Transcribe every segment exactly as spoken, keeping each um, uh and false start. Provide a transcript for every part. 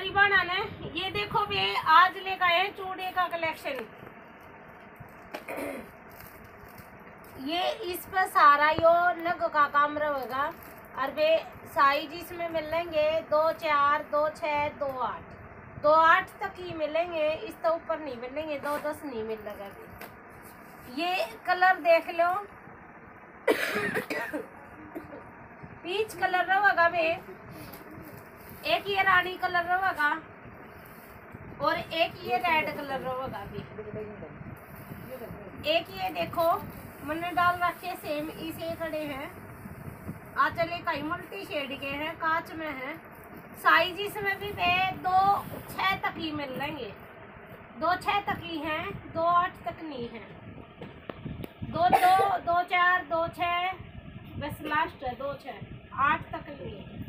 सारी बना ने ये देखो बे आज लेकर आए हैं चूड़े का कलेक्शन। ये इस पर सारा यो नग का काम रहेगा और वे साइज इसमें मिलेंगे दो चार दो छः दो आठ दो आठ तक ही मिलेंगे, इस तो ऊपर नहीं मिलेंगे, दो दस नहीं मिलेगा। ये कलर देख लो पीच कलर रहेगा बे, एक ये रानी कलर रहेगा और एक ये रेड कलर रहेगा भी। एक ये देखो मैंने डाल रखे सेम इसे खड़े हैं आ चले कई मल्टी शेड के हैं, कांच में है। साइज इसमें भी वे दो छः तक ही मिल लेंगे, दो छः तक ही हैं, दो आठ तक नहीं है। दो दो दो चार दो छः बस लास्ट है, दो छः आठ तक नहीं है,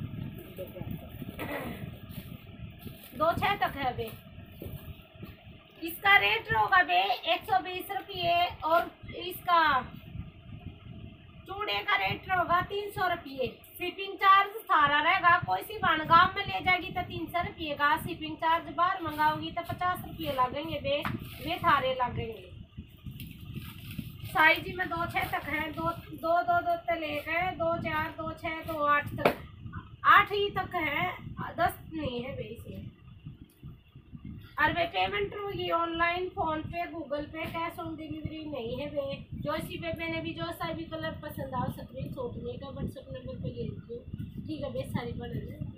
दो छः तक है बे। इसका रेट होगा बे एक सौ बीस रुपये और इसका चूड़े का रेट होगा तीन सौ रुपये। शिपिंग चार्ज सारा रहेगा, कोई सी बान गांव में ले जाएगी तो तीन सौ रुपये का, शिपिंग चार्ज बाहर मंगाओगी तो पचास रुपये लगेंगे बे, वे थारे लगेंगे। साइज में दो छः तक है, दो दो दो दो तक लेके दो चार दो छः दो आठ तक, आठ ही तक है, दस नहीं है बे इसमें। और वे पेमेंट होगी online, PhonePe, Google pay, cash on delivery नहीं है वे। जो इसी पे मैंने भी जो सा भी कलर पसंद आ सकते हैं छोटने का व्हाट्सएप नंबर पे ले लीजिए, ठीक है बे सारी बना